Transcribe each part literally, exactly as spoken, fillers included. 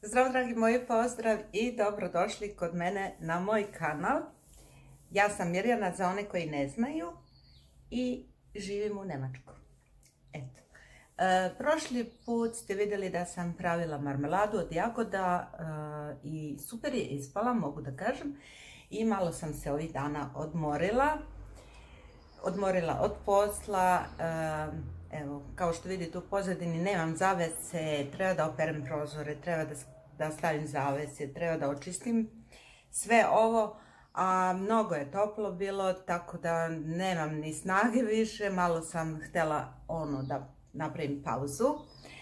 Zdravo dragi moji, pozdrav i dobrodošli kod mene na moj kanal. Ja sam Mirjana za one koji ne znaju i živim u Njemačkoj. Eto. E, prošli put ste vidjeli da sam pravila marmeladu od jagoda e, i super je ispala, mogu da kažem. I malo sam se ovih dana odmorila. Odmorila od posla. E, Evo, kao što vidite u pozadini nemam zavese, treba da operem prozore, treba da, da stavim zavese, treba da očistim sve ovo, a mnogo je toplo bilo, tako da nemam ni snage više, malo sam htjela ono da napravim pauzu.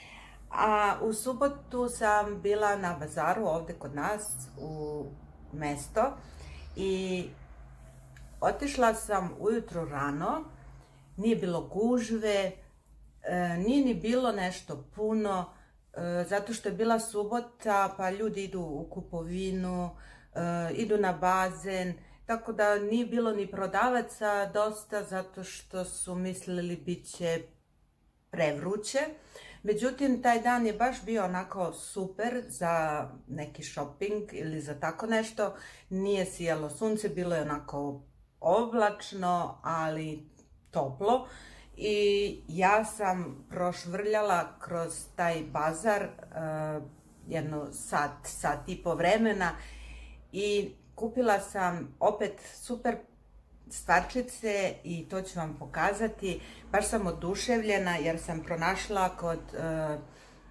A u subotu sam bila na bazaru ovdje kod nas u mesto i otišla sam ujutro rano, nije bilo gužve, E, nije ni bilo nešto puno, e, zato što je bila subota, pa ljudi idu u kupovinu, e, idu na bazen, tako da nije bilo ni prodavaca dosta, zato što su mislili bit će prevruće. Međutim, taj dan je baš bio onako super za neki shopping ili za tako nešto. Nije sijalo sunce, bilo je onako oblačno, ali toplo. I ja sam prošvrljala kroz taj bazar uh, jedno sat, sat i po vremena i kupila sam opet super stvarčice i to ću vam pokazati. Baš sam oduševljena jer sam pronašla kod uh,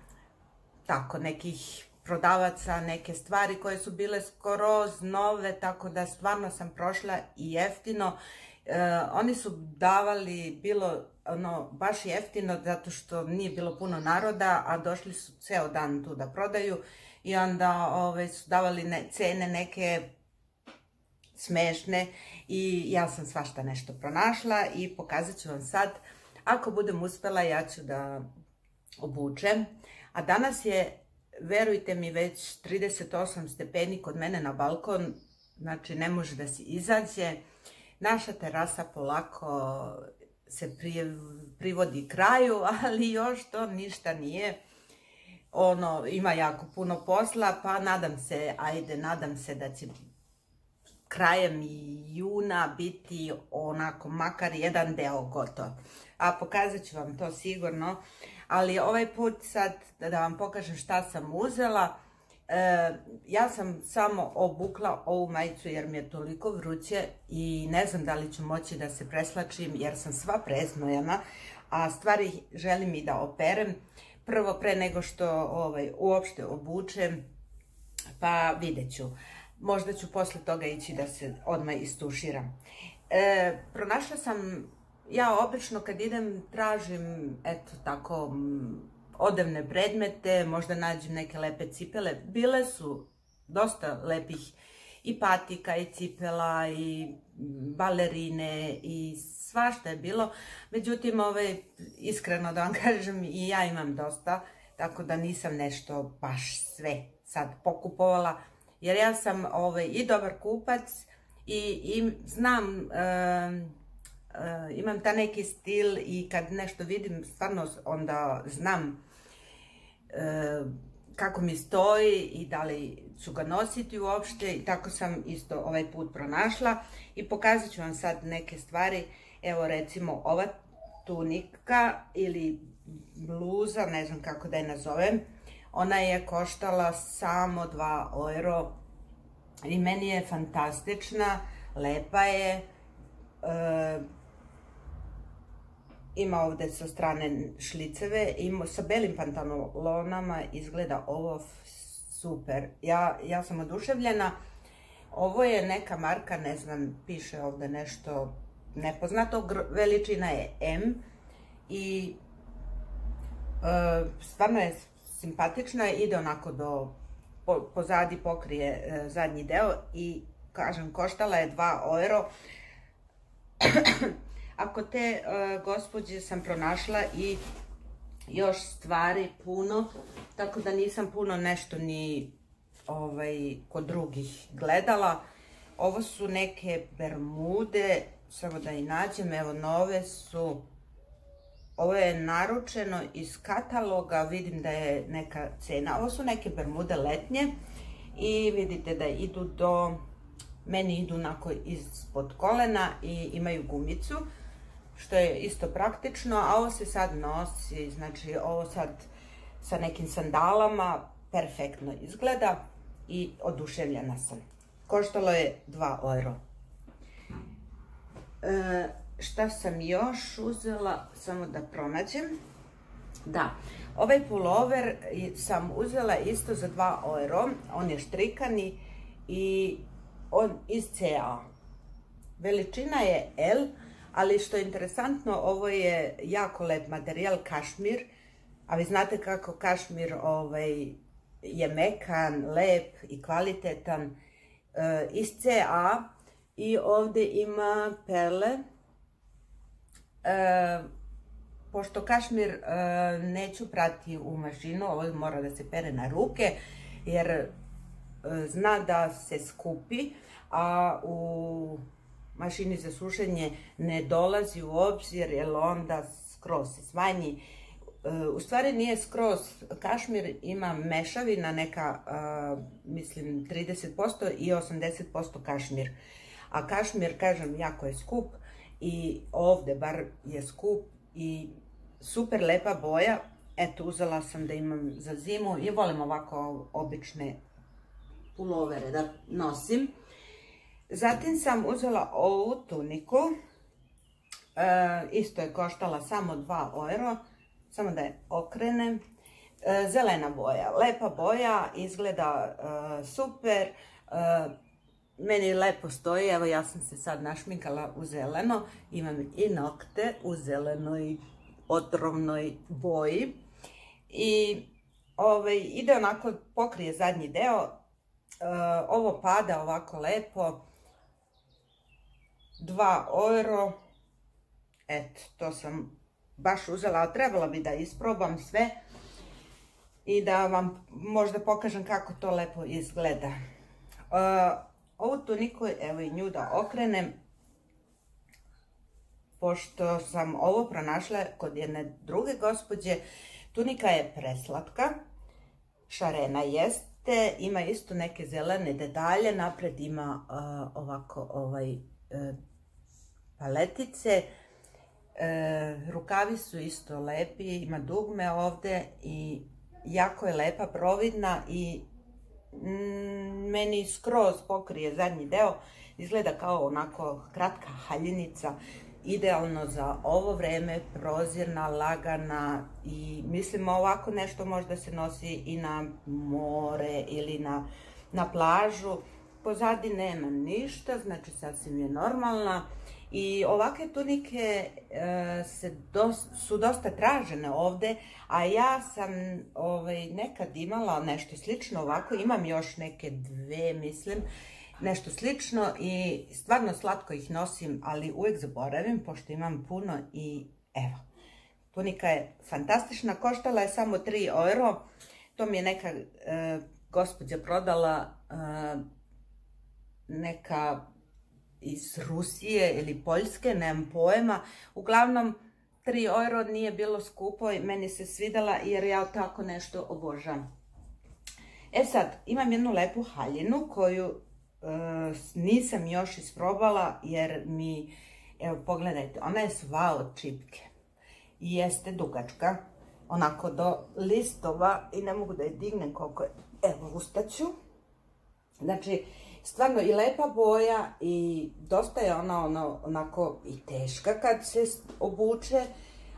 tako nekih prodavaca neke stvari koje su bile skroz nove, tako da stvarno sam prošla i jeftino. Uh, oni su davali bilo ono baš jeftino zato što nije bilo puno naroda, a došli su ceo dan tu da prodaju i onda ove, su davali ne, cene neke smešne i ja sam svašta nešto pronašla i pokazat ću vam sad. Ako budem uspjela ja ću da obučem, a danas je, verujte mi, već trideset osam stepeni kod mene na balkon, znači ne može da se izađe. Naša terasa polako se privodi kraju, ali još to ništa nije. Ono, ima jako puno posla, pa nadam se, ajde, nadam se da će krajem juna biti onako makar jedan deo gotov. A pokazat ću vam to sigurno, ali ovaj put sad da vam pokažem šta sam uzela. E, ja sam samo obukla ovu majicu jer mi je toliko vruće i ne znam da li ću moći da se preslačim jer sam sva preznojena, a stvari želim i da operem prvo pre nego što ovaj, uopšte obučem, pa vidjet ću. Možda ću posle toga ići da se odmah istuširam. E, pronašla sam, ja obično kad idem tražim eto tako odevne predmete, možda nađem neke lepe cipele. Bile su dosta lepih i patika i cipela i balerine i svašta je bilo. Međutim, ovaj, iskreno da vam kažem, i ja imam dosta, tako da nisam nešto baš sve sad pokupovala. Jer ja sam ovaj, i dobar kupac i, i znam, e, e, imam ta neki stil i kad nešto vidim, stvarno onda znam E, kako mi stoji i da li ću ga nositi uopšte, i tako sam isto ovaj put pronašla i pokazat ću vam sad neke stvari. Evo recimo ova tunika ili bluza, ne znam kako da je nazovem, ona je koštala samo dva euro i meni je fantastična, lepa je. E, Ima ovdje sa strane šliceve, ima sa belim pantalonama, izgleda ovo super. Ja, ja sam oduševljena. Ovo je neka marka, ne znam, piše ovdje nešto nepoznato, veličina je M i e, stvarno je simpatična, ide onako do, po, pozadi pokrije e, zadnji deo i kažem, koštala je dva euro. Ako te uh, gospođe sam pronašla i još stvari puno, tako da nisam puno nešto ni ovaj, kod drugih gledala. Ovo su neke bermude, samo da i nađem, evo nove su, ovo je naručeno iz kataloga, vidim da je neka cena. Ovo su neke bermude letnje i vidite da idu do, meni idu onako ispod kolena i imaju gumicu, što je isto praktično, a ovo se sad nosi, znači ovo sad sa nekim sandalama perfektno izgleda i oduševljena sam. Koštalo je dva eura. E, šta sam još uzela, samo da pronađem. Da, ovaj pulover sam uzela isto za dva eura, on je štrikani i on iz C A. Veličina je L, ali što je interesantno, ovo je jako lep materijal, kašmir, a vi znate kako kašmir ovaj, je mekan, lep i kvalitetan, e, iz C A i ovdje ima perle. E, pošto kašmir e, neću prati u mašinu, ovo mora da se pere na ruke, jer e, zna da se skupi, a u mašini za sušenje ne dolazi u obzir, jer onda skroz se smanji. U stvari nije skroz, kašmir ima mešavina neka, mislim trideset posto i osamdeset posto kašmir. A kašmir, kažem, jako je skup i ovdje bar je skup i super lepa boja. Eto, uzela sam da imam za zimu i volim ovako obične pulovere da nosim. Zatim sam uzela ovu tuniku, e, isto je koštala samo dva eura, samo da je okrenem. E, zelena boja, lepa boja, izgleda e, super, e, meni lepo stoji, evo ja sam se sad našminkala u zeleno, imam i nokte u zelenoj otrovnoj boji i ovaj, ide onako, pokrije zadnji deo, e, ovo pada ovako lepo, dva eura, eto, to sam baš uzela, ali trebala bi da isprobam sve i da vam možda pokažem kako to lepo izgleda. Uh, ovu tuniku, evo i nju da okrenem, pošto sam ovo pronašla kod jedne druge gospođe. Tunika je preslatka, šarena jeste, ima isto neke zelene detalje, napred ima uh, ovako ovaj uh, paletice. E, rukavi su isto lepi, ima dugme ovdje i jako je lepa, providna i mm, meni skroz pokrije zadnji deo, izgleda kao onako kratka haljinica, idealno za ovo vreme, prozirna, lagana i mislim ovako nešto možda se nosi i na more ili na, na plažu. Pozadi nema ništa, znači sasvim je normalna. I ovakve tunike e, se dos, su dosta tražene ovdje, a ja sam ovaj, nekad imala nešto slično ovako, imam još neke dve, mislim, nešto slično i stvarno slatko ih nosim, ali uvijek zaboravim pošto imam puno i evo. Tunika je fantastična, koštala je samo tri eura, to mi je neka e, gospođa prodala, e, neka iz Rusije ili Poljske, nemam pojma. Uglavnom, tri eura nije bilo skupo i meni se svidala jer ja tako nešto obožavam. E sad, imam jednu lepu haljinu koju e, nisam još isprobala jer mi, evo pogledajte, ona je sva od čipke. I jeste dugačka, onako do listova i ne mogu da je dignem koliko je. Evo, ustaću. Znači, stvarno i lepa boja i dosta je ona ono, onako i teška kad se obuče. E,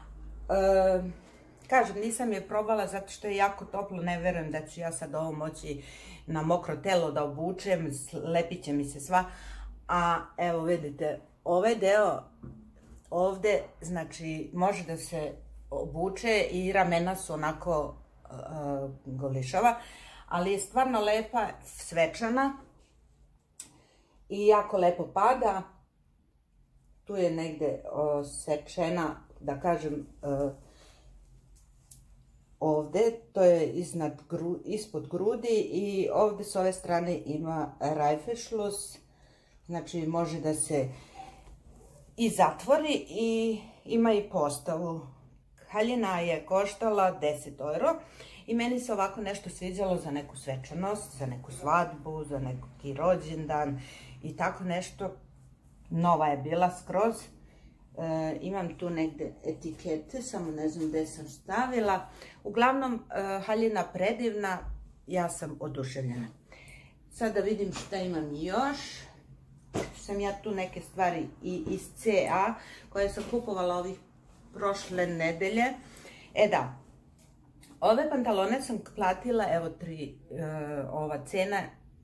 kažem, nisam je probala zato što je jako toplo, ne verujem da ću ja sad ovo moći na mokro telo da obučem, lepit će mi se sva. A evo vidite, ovaj deo ovdje, znači, može da se obuče i ramena su onako uh, golišava, ali je stvarno lepa, svečana. I jako lepo pada, tu je negdje sečena, da kažem, ovdje, to je iznad, ispod grudi i ovdje s ove strane ima rajfešlus, znači može da se i zatvori i ima i postavu haljina je koštala deset euro i meni se ovako nešto sviđalo za neku svečanost, za neku svadbu, za neki rođendan i tako nešto. Nova je bila skroz. E, imam tu negde etikete, samo ne znam gde sam stavila. Uglavnom, e, haljina predivna, ja sam oduševljena. Sad da vidim šta imam još. Sam ja tu neke stvari i iz C A koje sam kupovala ovih prošle nedelje. E da, ove pantalone sam platila, evo tri, e, ova cena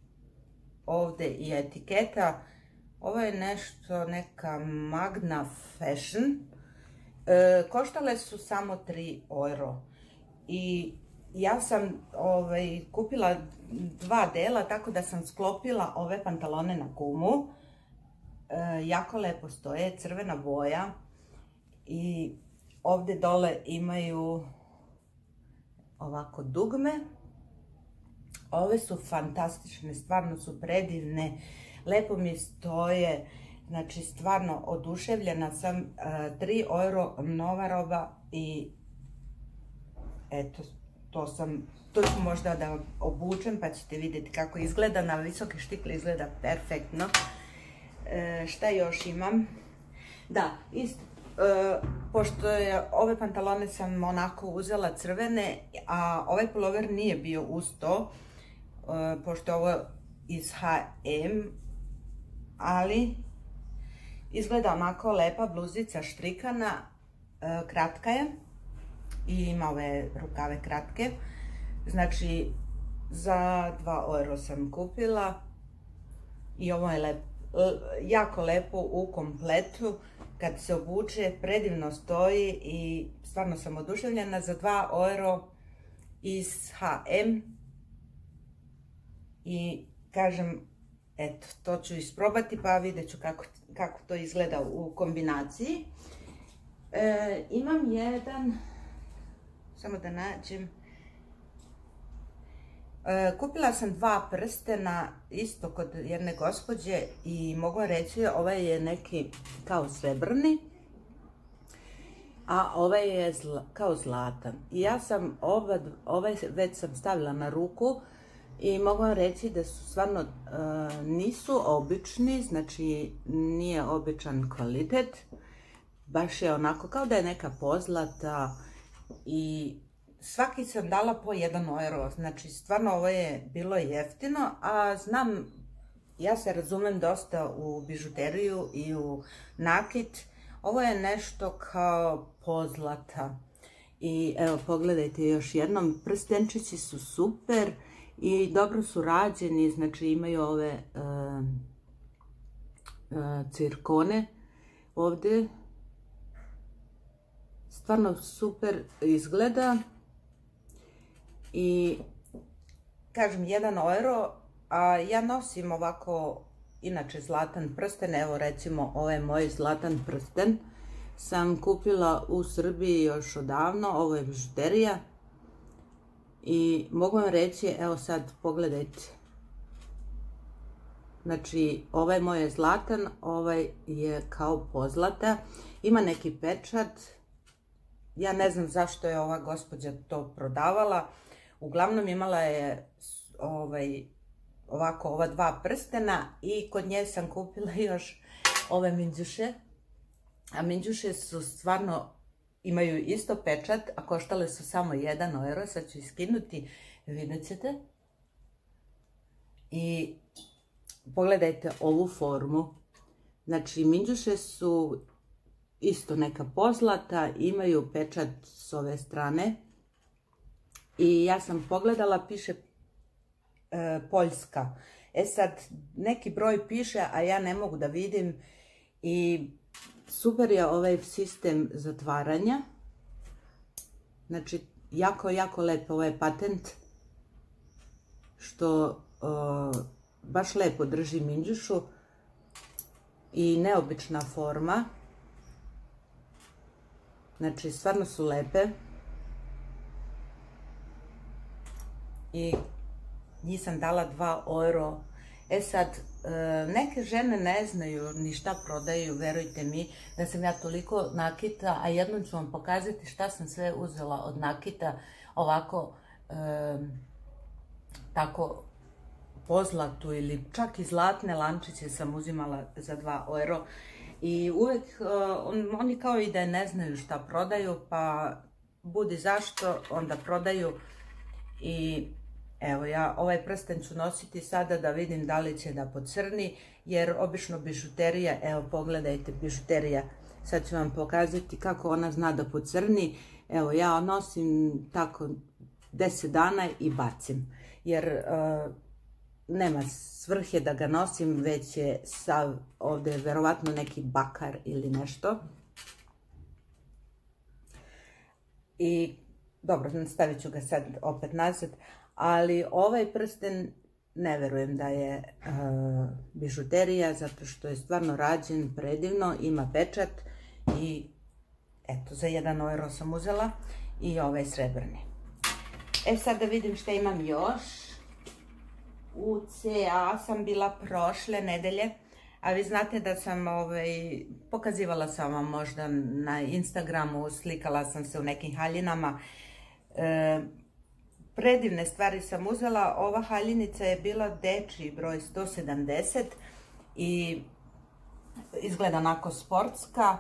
ovde i etiketa. Ovo je nešto, neka Magna Fashion. E, koštale su samo tri euro. I ja sam ovaj, kupila dva dela, tako da sam sklopila ove pantalone na gumu. E, jako lepo stoje, crvena boja. I ovde dole imaju ovako dugme. Ove su fantastične, stvarno su predivne. Lepo mi stoje, znači stvarno oduševljena sam. tri euro nova roba i eto, to sam, to ću možda da obučem pa ćete vidjeti kako izgleda. Na visoke štikle izgleda perfektno. E, šta još imam? Da, isto, e, pošto je ove pantalone sam onako uzela crvene, a ovaj pulover nije bio uz to, e, pošto je ovo iz H and M, ali izgleda onako lepa bluzica štrikana, e, kratka je i ima ove rukave kratke. Znači za dva euro sam kupila i ovo je lep, jako lepo u kompletu. Kad se obuče predivno stoji i stvarno sam oduševljena. Za dva euro iz H and M i kažem, eto, to ću isprobati pa vidjet ću kako, kako to izgleda u kombinaciji. E, imam jedan, samo da nađem, e, kupila sam dva prstena isto kod jedne gospođe i mogu reći ovaj je neki kao srebrni, a ovaj je zla, kao zlatan. I ja sam oba, ovaj već sam stavila na ruku i mogu vam reći da su stvarno, e, nisu obični, znači nije običan kvalitet, baš je onako kao da je neka pozlata i svaki sam dala po jedan euro, znači stvarno ovo je bilo jeftino, a znam, ja se razumem dosta u bižuteriju i u nakit, ovo je nešto kao pozlata. I evo pogledajte još jednom, prstenčići su super i dobro su rađeni, znači imaju ove uh, uh, cirkone ovdje. Stvarno super izgleda i kažem jedan euro, a ja nosim ovako inače zlatan prsten, evo recimo ovaj moj zlatan prsten sam kupila u Srbiji još odavno, ovo je bižuterija i mogu vam reći, evo sad pogledajte, znači ovaj moj je zlatan, ovaj je kao pozlata, ima neki pečat. Ja ne znam zašto je ova gospođa to prodavala. Uglavnom imala je ovaj, ovako ova dva prstena i kod nje sam kupila još ove minđuše. A minđuše su stvarno, imaju isto pečat, a koštale su samo jedan euro. Sad ću iskinuti, vidjet ćete. I pogledajte ovu formu. Znači minđuše su isto neka pozlata, imaju pečat s ove strane i ja sam pogledala, piše e, Poljska. E sad, neki broj piše, a ja ne mogu da vidim i super je ovaj sistem zatvaranja. Znači, jako, jako lepo ovaj patent, što e, baš lepo drži minđušu i neobična forma. Znači, stvarno su lepe i njih sam dala dva euro E sad, neke žene ne znaju ni šta prodaju, verujte mi da sam ja toliko nakita, a jednom ću vam pokazati šta sam sve uzela od nakita, ovako, tako, pozlatu ili čak i zlatne lančiće sam uzimala za dva euro. I uvek oni kao i da ne znaju šta prodaju, pa budi zašto, onda prodaju. I evo, ja ovaj prsten ću nositi sada da vidim da li će da pocrni, jer obično bižuterija, evo pogledajte bižuterija, sad ću vam pokazati kako ona zna da pocrni. Evo, ja nosim tako deset dana i bacim, jer nema svrhe da ga nosim, već je sav ovde verovatno neki bakar ili nešto. I dobro, stavit ću ga sad opet nazad, ali ovaj prsten ne verujem da je bižuterija, zato što je stvarno rađen predivno, ima pečat i eto, za jedan euro sam uzela i ovaj srebrni. E sad da vidim šta imam još. U C A sam bila prošle nedelje, a vi znate da sam, pokazivala sam vam možda na Instagramu, slikala sam se u nekim haljinama. Predivne stvari sam uzela, ova haljinica je bila dečiji broj sto sedamdeset i izgleda onako sportska.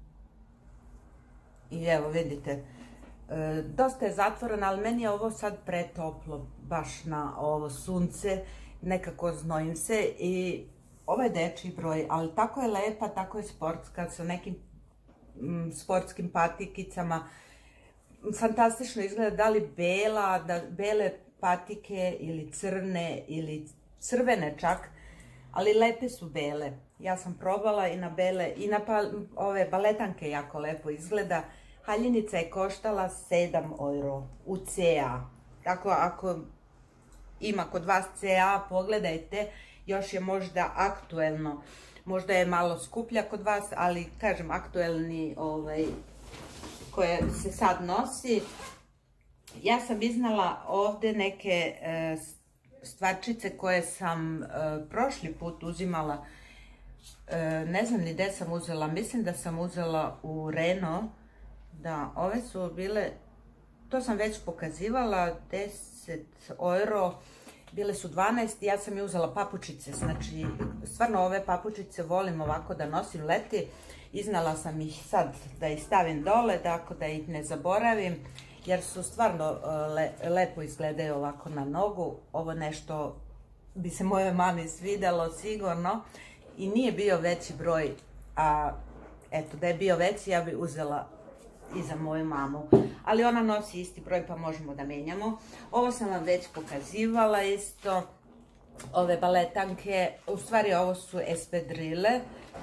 I evo vidite, dosta je zatvorena, ali meni je ovo sad pretoplo, baš na ovo sunce, nekako znojim se i ovo je dečiji broj, ali tako je lepa, tako je sportska, sa nekim sportskim patikicama. Fantastično izgleda, da li bela, bele patike ili crne ili crvene čak, ali lepe su bele. Ja sam probala i na bele, i na ove baletanke jako lepo izgleda. Haljinica je koštala sedam euro u C A. Tako ako ima kod vas C A, pogledajte, još je možda aktuelno. Možda je malo skuplja kod vas, ali kažem aktuelni koje se sad nosi. Ja sam iznala ovde neke stvarčice koje sam prošli put uzimala. Ne znam ni gde sam uzela, mislim da sam uzela u Reno. Da, ove su bile, to sam već pokazivala, deset euro, bile su dvanaest, ja sam je uzela papučice, znači stvarno ove papučice volim ovako da nosim leti, iznala sam ih sad da ih stavim dole, tako da ih ne zaboravim, jer su stvarno lepo izgledaju ovako na nogu, ovo nešto bi se moje mami svidelo sigurno i nije bio veći broj, a eto da je bio veći ja bi uzela i za moju mamu, ali ona nosi isti broj pa možemo da menjamo. Ovo sam vam već pokazivala isto, ove baletanke, u stvari ovo su espadrile.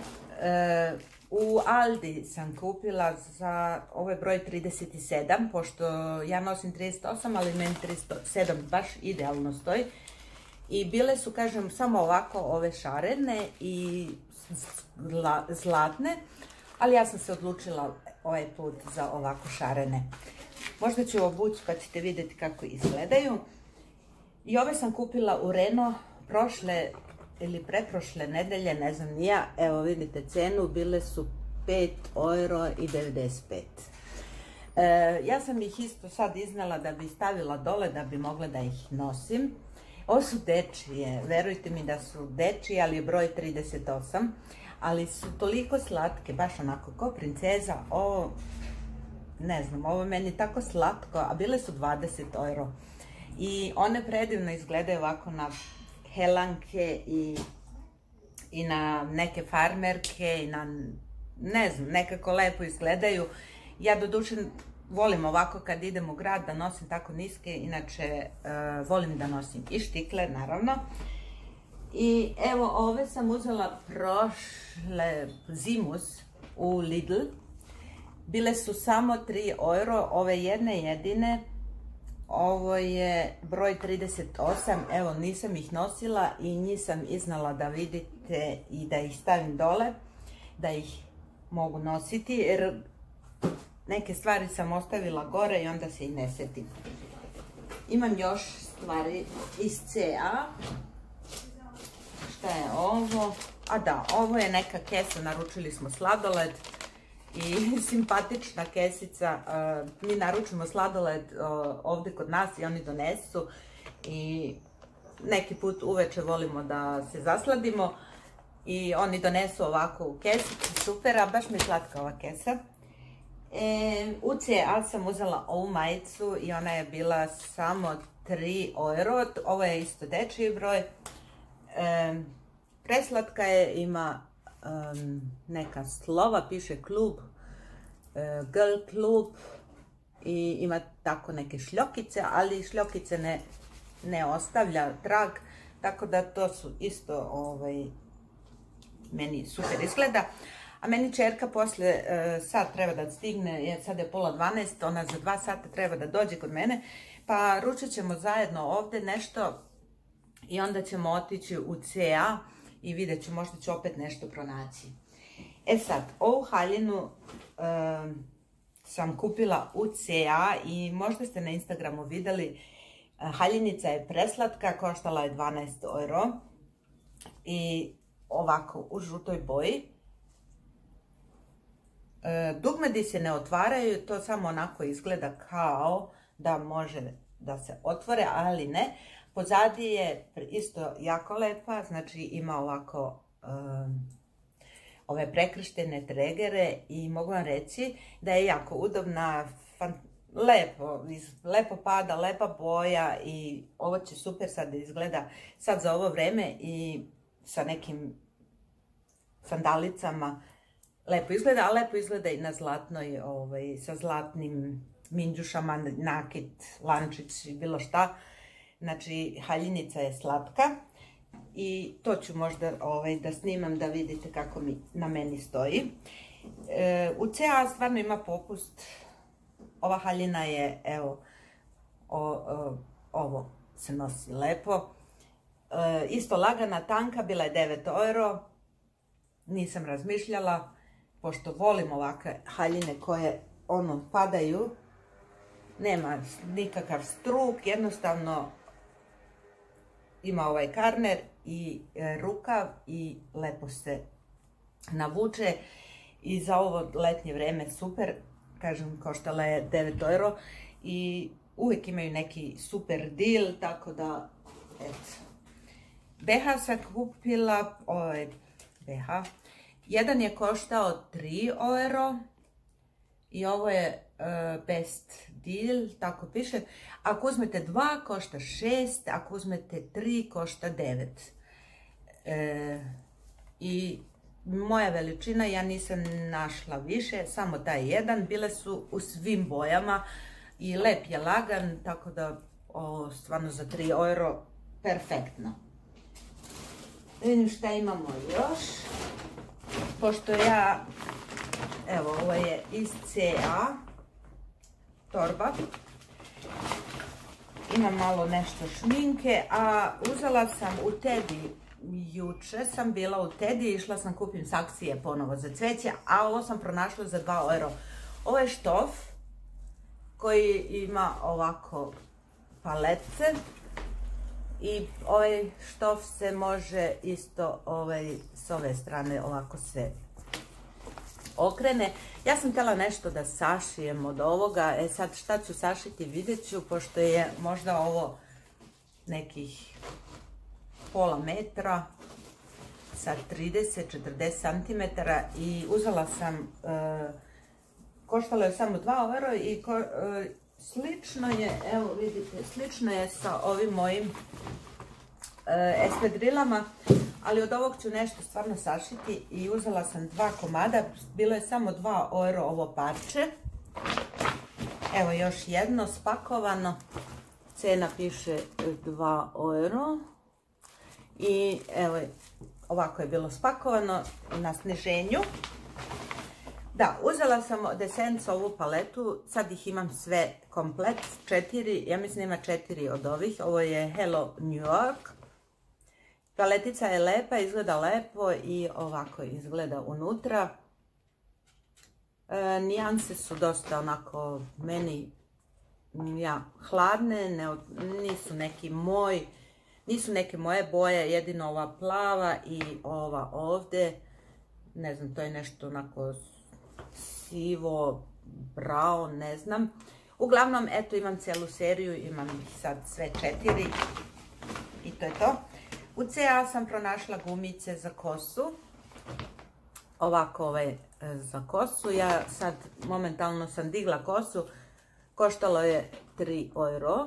U Aldi sam kupila za, ovo je broj trideset sedam, pošto ja nosim trideset osam, ali meni trideset sedam baš idealno stoji. I bile su, kažem, samo ovako ove šarene i zlatne, ali ja sam se odlučila ovaj put za ovako šarene. Možda ću obući pa ćete vidjeti kako izgledaju. I ove sam kupila u Reno prošle ili preprošle nedelje, ne znam ni ja. Evo vidite cenu, bile su pet euro i devedeset pet. Ja sam ih isto sad iznala da bi stavila dole, da bi mogla da ih nosim. Ovo su dečije, verujte mi da su dečije, ali je broj trideset osam. Ali su toliko slatke, baš onako ko princeza, ovo, ne znam, ovo meni tako slatko, a bile su dvadeset euro. I one predivno izgledaju ovako na helanke i na neke farmerke i na, ne znam, nekako lepo izgledaju. Ja doduše volim ovako kad idem u grad da nosim tako niske, inače volim da nosim i štikle, naravno. I evo, ove sam uzela prošle zimus u Lidl. Bile su samo tri euro, ove jedne jedine. Ovo je broj trideset osam, evo nisam ih nosila i njih sam iznala da vidite i da ih stavim dole, da ih mogu nositi, jer neke stvari sam ostavila gore i onda se i ne setim. Imam još stvari iz C A. šta je ovo? A da, ovo je neka kesa, naručili smo sladoled i simpatična kesica. Mi naručimo sladoled ovdje kod nas i oni donesu i neki put uveče volimo da se zasladimo i oni donesu ovako u kesici, super, a baš mi je slatka ova kesa. E, u C A sam uzela ovu majicu i ona je bila samo tri euro, ovo je isto dečiji broj. E, preslatka je, ima um, neka slova, piše klub, e, girl klub i ima tako neke šljokice, ali šljokice ne, ne ostavlja trag, tako da to su isto ovaj, meni super izgleda. A meni čerka posle e, sad treba da stigne, je, sad je pola dvanaest, ona za dva sata treba da dođe kod mene, pa ručat ćemo zajedno ovdje nešto i onda ćemo otići u C A i vidjet ću, možda ću opet nešto pronaći. E sad, ovu haljinu e, sam kupila u C A i možda ste na Instagramu vidjeli, haljinica je preslatka, koštala je dvanaest euro i ovako u žutoj boji. E, dugmedi se ne otvaraju, to samo onako izgleda kao da može da se otvore, ali ne. Pozadi je isto jako lepa, znači ima ovako um, ove prekrštene tregere i mogu vam reći da je jako udobna, fan, lepo, lepo pada, lepa boja i ovo će super sad izgleda sad za ovo vreme i sa nekim sandalicama. Lepo izgleda, a lepo izgleda i na zlatnoj, ovaj, sa zlatnim minđušama, nakit, lančić i bilo šta. Znači, haljinica je slatka i to ću možda ovaj, da snimam da vidite kako mi na meni stoji. E, u C A stvarno ima popust. Ova haljina je, evo, o, o, ovo se nosi lepo. E, isto lagana, tanka, bila je devet euro. Nisam razmišljala, pošto volim ovakve haljine koje ono padaju. Nema nikakav struk, jednostavno ima ovaj karner i e, rukav i lepo se navuče i za ovo letnje vreme super, kažem, koštala je devet euro i uvijek imaju neki super deal, tako da, eto. B H sam kupila, ovaj, B H, jedan je koštao tri euro i ovo je uh, best deal, tako piše. Ako uzmete dva, košta šest, ako uzmete tri, košta devet. E, I moja veličina, ja nisam našla više, samo taj jedan. Bile su u svim bojama i lep je lagan, tako da o, stvarno za tri euro perfektno. Vidim šta imamo još. Pošto ja, evo, ovo je iz C A torba. Imam malo nešto šminke, a uzela sam u Tedi, juče sam bila u Tedi, išla sam kupim saksije ponovo za cveće, a ovo sam pronašla za dva euro. Ovo je štof koji ima ovako palete i ovaj štof se može isto ovaj, s ove strane ovako se okrene. Ja sam htjela nešto da sašijem od ovoga, e sad šta ću sašiti vidjet ću, pošto je možda ovo nekih pola metra sa trideset do četrdeset centimetara i uzela sam, e, koštalo je samo dva euro i ko, e, slično je, evo vidite, slično je sa ovim mojim e, espadrilama, ali od ovog ću nešto stvarno sašiti i uzela sam dva komada, bilo je samo dva euro ovo parče. Evo još jedno spakovano, cena piše dva euro i evo ovako je bilo spakovano na sniženju. Da, uzela sam od Essence ovu paletu, sad ih imam sve komplet, četiri, ja mislim ima četiri od ovih, ovo je Hello New York. Paletica je lepa, izgleda lepo i ovako izgleda unutra. E, nijanse su dosta onako meni ja, hladne, ne, nisu neki moj, Nisu neke moje boje, jedino ova plava i ova ovdje. Ne znam, to je nešto onako sivo, brown, ne znam. Uglavnom, eto, imam cijelu seriju, imam sad sve četiri i to je to. U C A sam pronašla gumice za kosu. Ovako ovaj za kosu. Ja sad momentalno sam digla kosu. Koštalo je tri euro.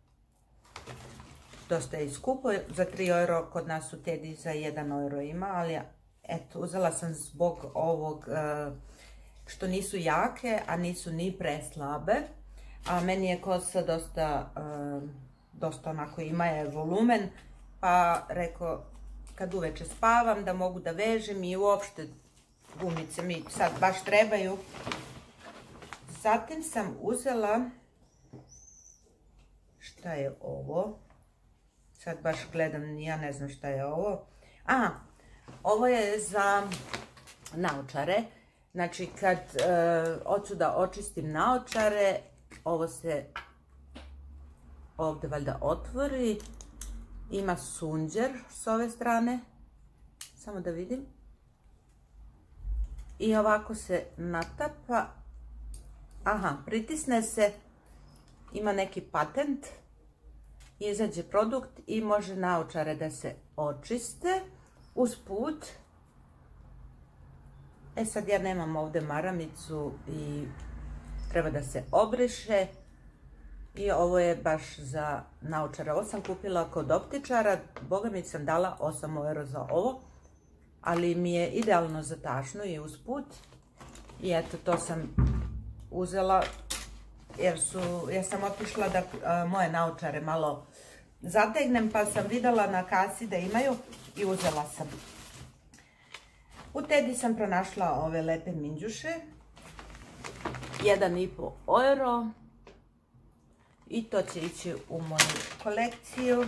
Dosta je skupo. Za tri euro kod nas u Tedi za jedan euro ima, ali eto, uzela sam zbog ovog što nisu jake, a nisu ni preslabe. A meni je kosa dosta, dosta onako ima je volumen, pa rekao kad uveče spavam da mogu da vežem i uopšte gumice mi sad baš trebaju. Zatim sam uzela, šta je ovo? Sad baš gledam, ja ne znam šta je ovo. Aha, ovo je za naočare. Znači kad e, odsuda očistim naočare, ovo se ovdje valjda otvori. Ima sunđer s ove strane. Samo da vidim. I ovako se natapa. Aha, pritisne se. Ima neki patent. Izađe produkt i može naočare da se očiste. Usput. E sad ja nemam ovdje maramicu i treba da se obriše. I ovo je baš za naočare. Ovo sam kupila kod optičara. Boga mi sam dala osam euro za ovo. Ali mi je idealno za tašnu i usput. I eto, to sam uzela. Jer su, ja sam otišla da a, moje naočare malo zategnem. Pa sam videla na kasi da imaju i uzela sam. U Tedi sam pronašla ove lepe minđuše. jedan i po euro. I to će ići u moju kolekciju.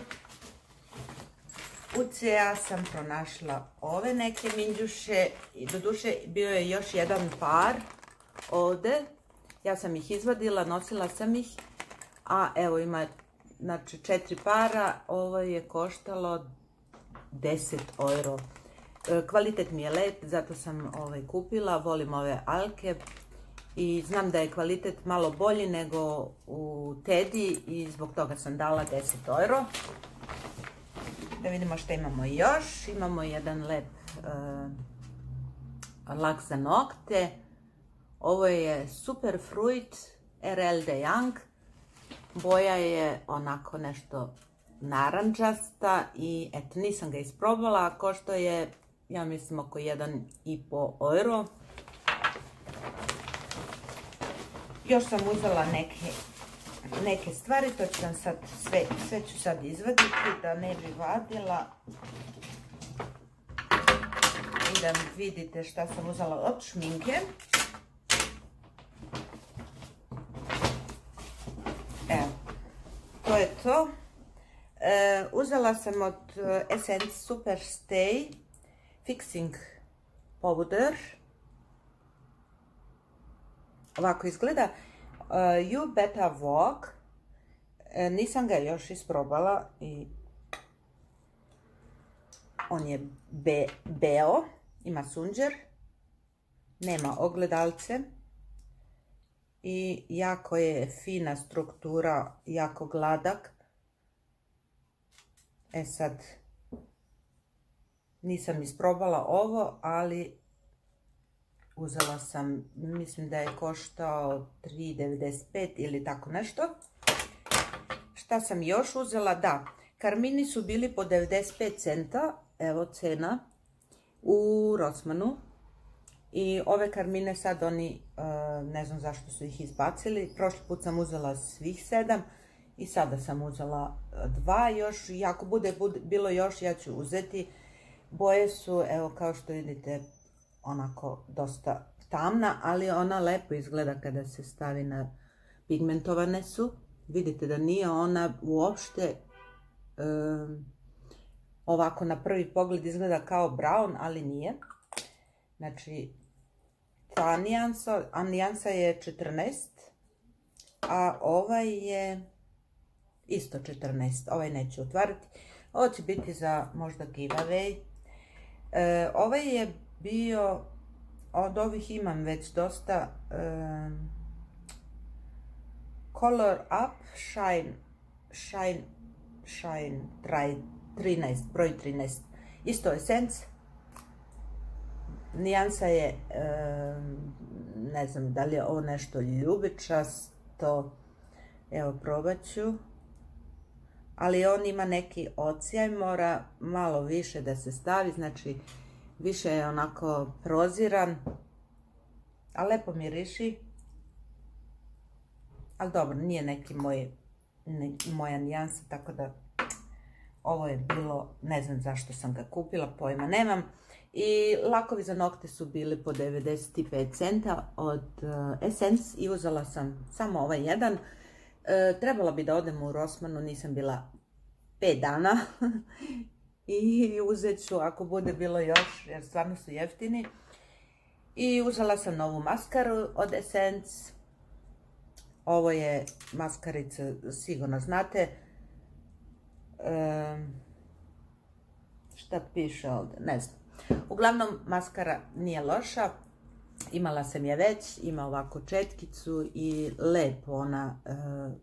U C A sam pronašla ove neke minđuše. I doduše bio je još jedan par ovdje. Ja sam ih izvadila, nosila sam ih. A evo ima znači četiri para. Ovo je koštalo deset euro. Kvalitet mi je lep, zato sam ovaj kupila. Volim ove alke. I znam da je kvalitet malo bolji nego u Tedi i zbog toga sam dala deset euro. Da vidimo što imamo još. Imamo jedan lep uh, lak za nokte. Ovo je Super Fruit R L de Young. Boja je onako nešto narančasta i eto, nisam ga isprobala. Košto je, ja mislim, oko jedan i po euro. Još sam uzela neke, neke stvari, to ću vam sad, sve, sve ću sad izvaditi da ne bi vadila. I da vidite šta sam uzela od šminke. Evo, to je to. E, uzela sam od Essence Super Stay Fixing Powder. Ovako izgleda. Uh, You Better Walk. E, nisam ga još isprobala i on je be, beo. Ima sunđer. Nema ogledalce. I jako je fina struktura, jako gladak. E sad, nisam isprobala ovo, ali uzela sam, mislim da je koštao tri devedeset pet ili tako nešto. Šta sam još uzela? Da, karmini su bili po devedeset pet centa, evo cena, u Rossmanu. I ove karmine sad oni, ne znam zašto su ih izbacili. Prošli put sam uzela svih sedam i sada sam uzela dva još. I ako bude, bude bilo još, ja ću uzeti. Boje su, evo kao što vidite, onako dosta tamna, ali ona lepo izgleda kada se stavi na, pigmentovane su. Vidite da nije ona uopšte um, ovako na prvi pogled izgleda kao brown, ali nije. Znači, ta nijansa, a nijansa je četrnaest, a ovaj je isto četrnaest. Ovaj neću otvarati. Ovo će biti za možda giveaway. E, ovaj je bio, od ovih imam već dosta, e, Color Up Shine, Shine, Shine trinaest, broj trinaest. Isto Essence. Nijansa je, e, ne znam da li je ovo nešto ljubičasto, evo probat ću, ali on ima neki odsjaj, mora malo više da se stavi, znači više je onako proziran, a lepo miriši, ali dobro, nije neki moj, ne, moja nijansa, tako da ovo je bilo, ne znam zašto sam ga kupila, pojma nemam. I lakovi za nokte su bili po devedeset pet centa od uh, Essence i uzela sam samo ovaj jedan. Uh, trebala bi da odem u Rossmanu, nisam bila pet dana i uzet ću ako bude bilo još, jer stvarno su jeftini. I uzela sam novu maskaru od Essence. Ovo je maskarica, sigurno znate. Uh, šta piše ovdje, ne znam. Uglavnom, maskara nije loša, imala sam je već, ima ovako četkicu i lepo ona e,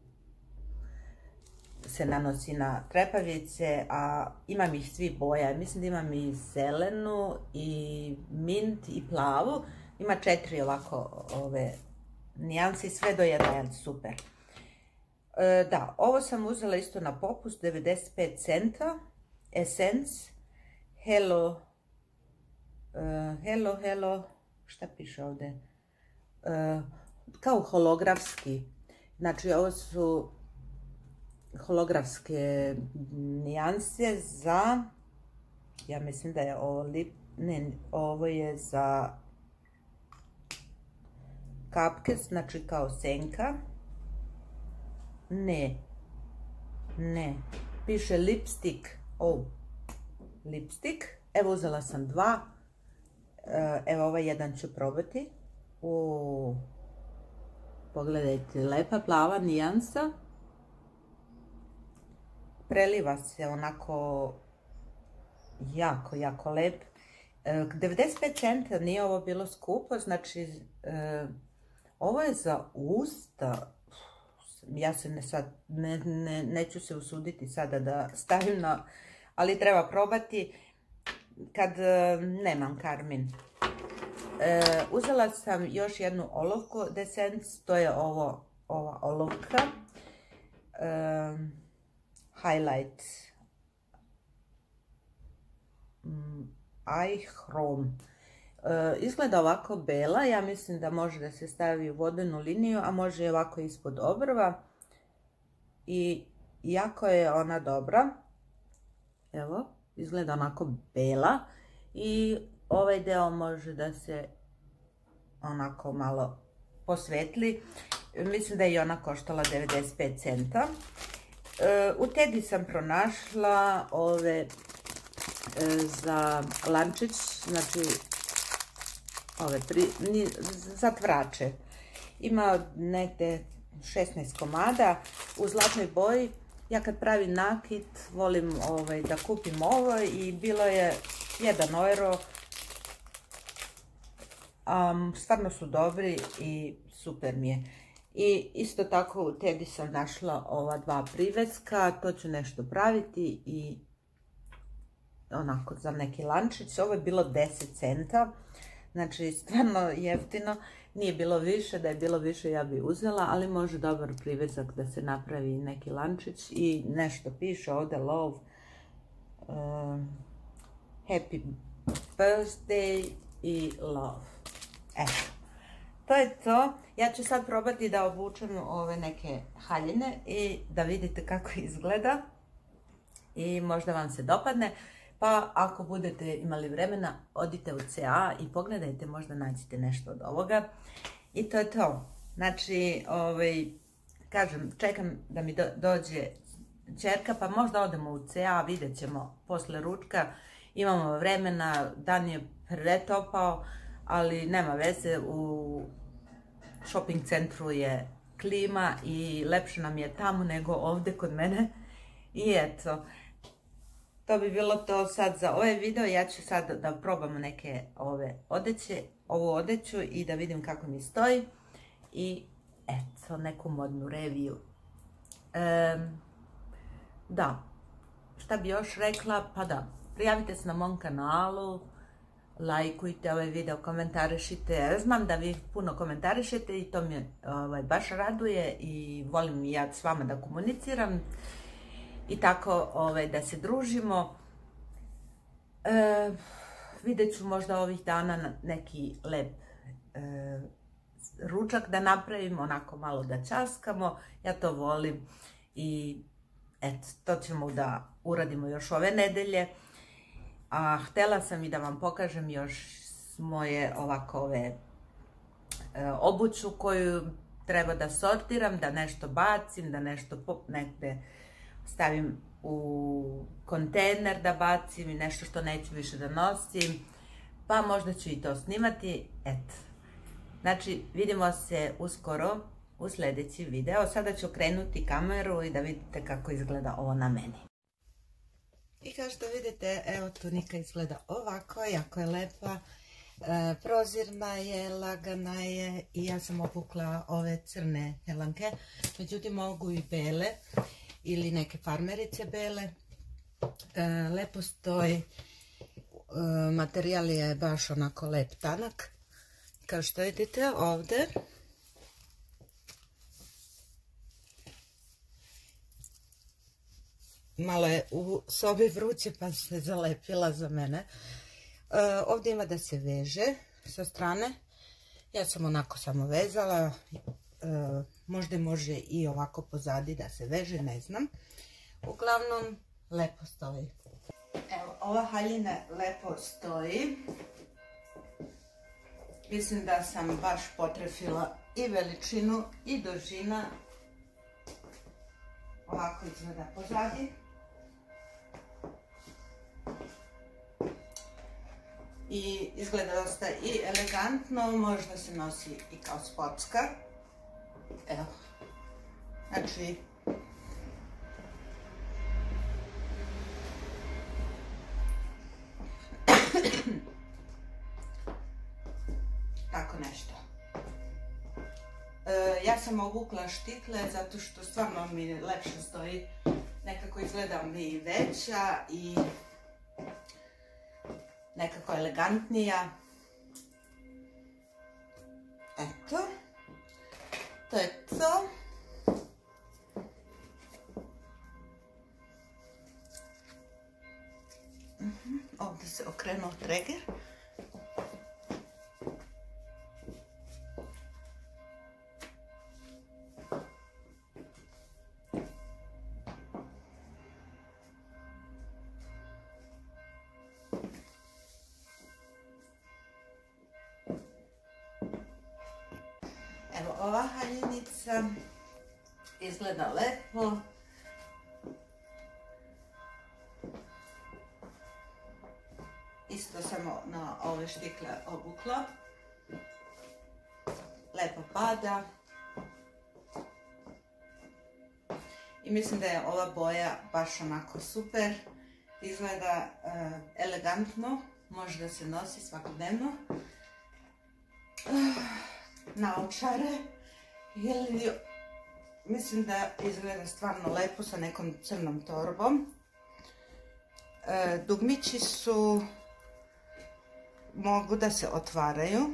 se nanosi na trepavice, a imam ih svi boja, mislim da imam i zelenu, i mint, i plavu, ima četiri ovako ove nijanse, sve do jedan, super. E, da, ovo sam uzela isto na popust, devedeset pet centa, Essence, Hello, Uh, hello, hello, šta piše ovdje? Uh, kao holografski. Znači, ovo su holografske nijanse za, ja mislim da je ovo lip, ne, ovo je za kapke, znači kao senka. Ne, ne, piše lipstick, oh, lipstick, evo uzela sam dva. Evo ovaj jedan ću probati. U, pogledajte, lepa plava nijansa. Preliva se onako jako, jako lep. devedeset pet centa, nije ovo bilo skupo, znači ovo je za usta. Ja se ne sad, ne, ne, neću se usuditi sada da stavim na, ali treba probati. Kad uh, nemam karmin. Uh, uzela sam još jednu olovku od Essence, to je ovo, ova olovka. Uh, highlight. Um, Eye Chrome. Uh, izgleda ovako bela, ja mislim da može da se stavi u vodenu liniju, a može i ovako ispod obrva. I jako je ona dobra. Evo. Izgleda onako bela i ovaj deo može da se onako malo posvetli. Mislim da je i ona koštala devedeset pet centa. E, u Tedi sam pronašla ove e, za lančić, znači ove pri, ni, zatvače. Ima negde šesnaest komada u zlatnoj boji. Ja kad pravim nakit volim ovaj, da kupim ovo i bilo je jedan euro. Um, stvarno su dobri i super mi je. I isto tako u Tedi sam našla ova dva priveska, to ću nešto praviti i onako za neki lančić. Ovo je bilo deset centa, znači stvarno jeftino. Nije bilo više, da je bilo više ja bi uzela, ali može dobar privezak da se napravi neki lančić i nešto piše ovdje love, uh, happy birthday i love. Eto, to je to. Ja ću sad probati da obučem ove neke haljine i da vidite kako izgleda i možda vam se dopadne. Pa ako budete imali vremena, odite u C A i pogledajte, možda nađete nešto od ovoga. I to je to. Znači, ovaj, kažem, čekam da mi do, dođe ćerka, pa možda odemo u C A, vidjet ćemo posle ručka. Imamo vremena, dan je pretopao, ali nema veze, u shopping centru je klima i lepše nam je tamo nego ovdje kod mene. I eto. to bi bilo to sad za ovaj video. Ja ću sad da probam neke ove odeće, ovu odeću i da vidim kako mi stoji. I eto, neku modnu reviju. E, da, šta bi još rekla? Pa da, prijavite se na mom kanalu, lajkujte ovaj video, komentarišite. Znam da vi puno komentarišete i to me ovaj, baš raduje i volim i ja s vama da komuniciram i tako ovaj, da se družimo. E, vidjet ću možda ovih dana neki lep e, ručak da napravimo, onako malo da časkamo. Ja to volim i eto, to ćemo da uradimo još ove nedelje. A htjela sam i da vam pokažem još moje ovakove e, obuću koju treba da sortiram, da nešto bacim, da nešto pop, negde stavim u kontejner da bacim i nešto što neću više da nosim. Pa možda ću i to snimati. Eto. Znači, vidimo se uskoro u sljedeći video. Sada ću krenuti kameru i da vidite kako izgleda ovo na meni. I kao što vidite, evo, tunika izgleda ovako, jako je lepa, e, prozirna je, lagana je i ja sam obukla ove crne helanke, međutim mogu i bele ili neke farmerice bele. E, lepo stoji, e, materijal je baš onako lep, tanak, kao što vidite ovdje. Malo je u sobi vruće pa se zalepila za mene. E, ovdje ima da se veže sa strane. Ja sam onako samo vezala. E, možda može i ovako pozadi da se veže, ne znam. Uglavnom, lepo stoji. Evo, ova haljina lepo stoji. Mislim da sam baš potrefila i veličinu i dužina. Ovako izgleda pozadi. I izgleda dosta i elegantno, možda se nosi i kao sportska. Evo. Znači, tako nešto. E, ja sam obukla štikle zato što stvarno mi lepše stoji. Nekako izgleda mi veća i nekako elegantnija. Eto, to je to. Uh-huh. Ovdje se okrenuo treger. Evo, ova haljinica izgleda lepo. Isto samo na ove štikle obukla. Lepo pada. I mislim da je ova boja baš onako super. Izgleda uh, elegantno. Može da se nosi svakodnevno. Uh. Naočare, ili mislim da izgleda stvarno lepo sa nekom crnom torbom. E, dugmići su, mogu da se otvaraju,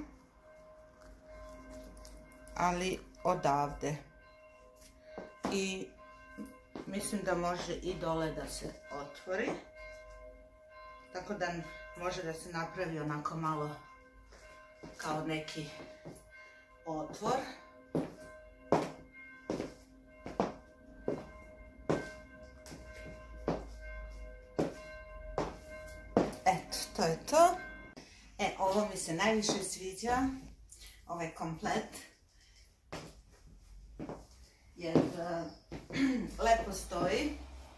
ali odavde. I mislim da može i dole da se otvori, tako da može da se napravi onako malo kao neki otvor. Eto, to je to. E, ovo mi se najviše sviđa, ovaj komplet, jer uh, lepo stoji.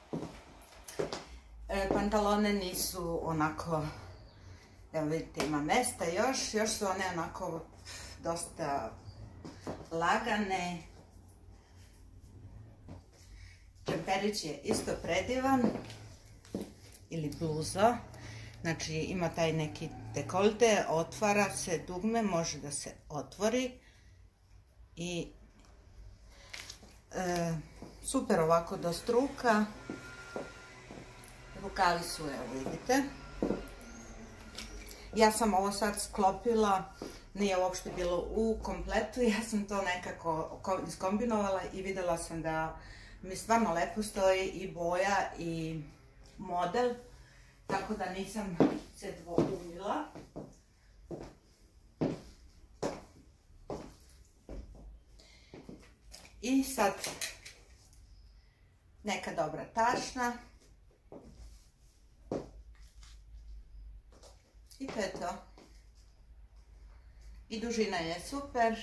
E, pantalone nisu onako, evo vidite, ima mesta još, još su one onako dosta lagane. Džemperić je isto predivan ili bluza. Znači ima taj neki dekolte, otvara se dugme, može da se otvori i e, super ovako do struka. Rukavi su, evo vidite. Ja sam ovo sad sklopila, nije uopšte bilo u kompletu, ja sam to nekako iskombinovala i videla sam da mi stvarno lepo stoji i boja i model, tako da nisam se dvoumila. I sad neka dobra tašna. I to je to. I dužina je super.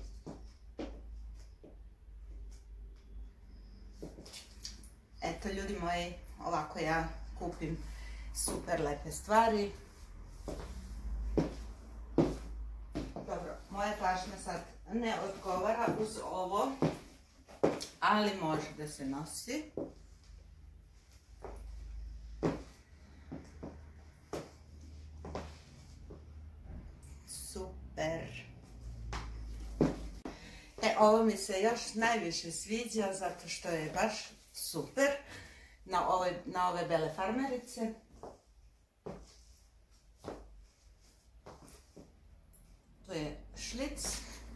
Eto ljudi moji, ovako ja kupim super lepe stvari. Dobro, moja tašna sad ne odgovara uz ovo, ali može da se nosi. Super. E, ovo mi se još najviše sviđa zato što je baš super na ove, na ove bele farmerice. Tu je šlic.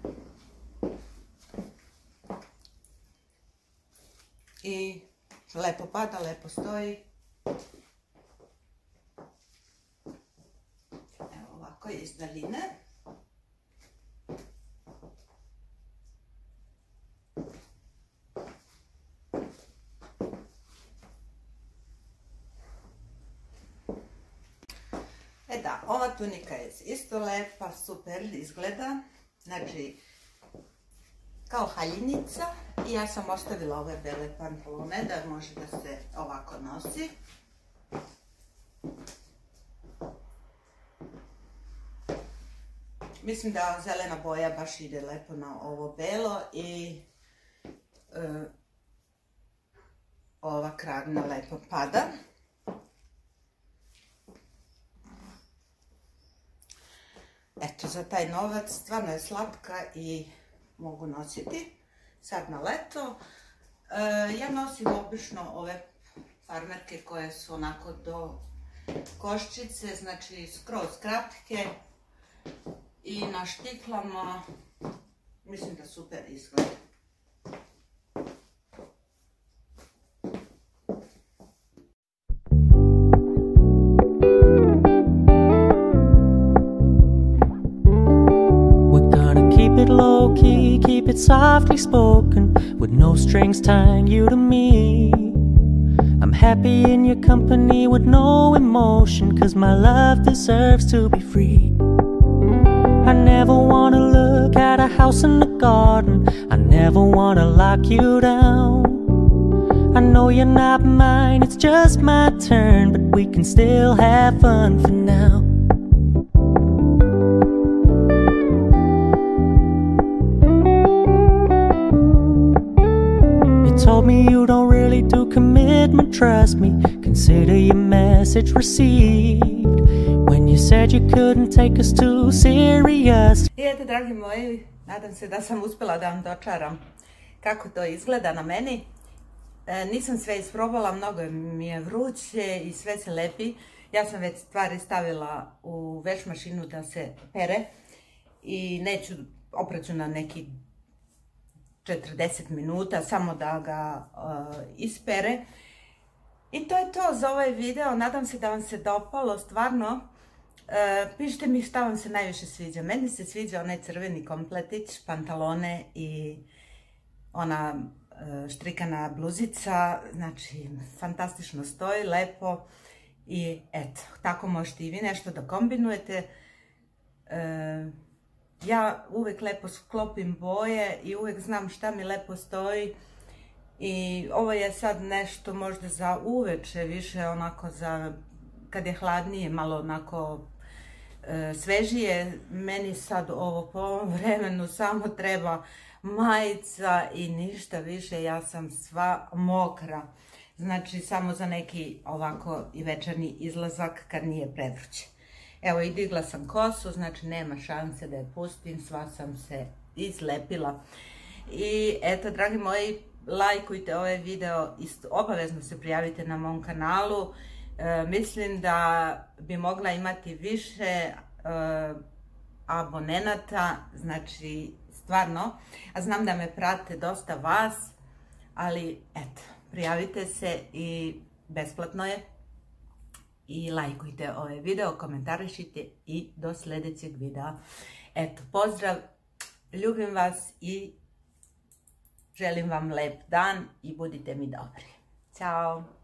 I lepo pada, lepo stoji. Evo ovako je iz daljine. E da, ova tunika je isto lepa, super izgleda. Znači, kao haljinica. I ja sam ostavila ove bele pantalone da može da se ovako nosi. Mislim da zelena boja baš ide lepo na ovo belo i e, ova kragna lepo pada. Eto, za taj novac stvarno je slatka i mogu nositi sad na leto. E, ja nosim obično ove farmerke koje su onako do koščice, znači skroz kratke i na štiklama. Mislim da super izgleda. Keep it softly spoken, with no strings tying you to me. I'm happy in your company with no emotion, cause my love deserves to be free. I never wanna look at a house in the garden, I never wanna lock you down. I know you're not mine, it's just my turn, but we can still have fun for now. Told me you don't really do commitment, trust me, consider your message received. When you said you couldn't take us too serious. I eto, dragi moji, nadam se da sam uspjela da vam dočaram kako to izgleda na meni. E, nisam sve isprobala, mnogo mi je vruće i sve se lepi. Ja sam već stvari stavila u veš mašinu da se pere i neću, opraću na neki četrdeset minuta, samo da ga uh, ispere. I to je to za ovaj video, nadam se da vam se dopalo, stvarno. Uh, pišite mi šta vam se najviše sviđa. Meni se sviđa onaj crveni kompletić, pantalone i ona uh, štrikana bluzica, znači fantastično stoji, lepo. I eto, tako možete i vi nešto da kombinujete. Uh, Ja uvijek lepo sklopim boje i uvijek znam šta mi lepo stoji. I ovo je sad nešto možda za uveče, više onako za kad je hladnije, malo onako e, svežije. Meni sad ovo po ovom vremenu samo treba majica i ništa više, ja sam sva mokra. znači samo za neki ovako i večerni izlazak kad nije prevruće. Evo i digla sam kosu, znači nema šanse da je pustim, sva sam se izlepila. I eto, dragi moji, lajkujte ovaj video, obavezno se prijavite na mom kanalu. E, mislim da bi mogla imati više e, abonenata, znači stvarno, a znam da me prate dosta vas, ali eto, prijavite se i besplatno je. I lajkujte ovaj video, komentarišite i do sljedećeg videa. Eto, pozdrav, ljubim vas i želim vam lep dan i budite mi dobri. Ćao!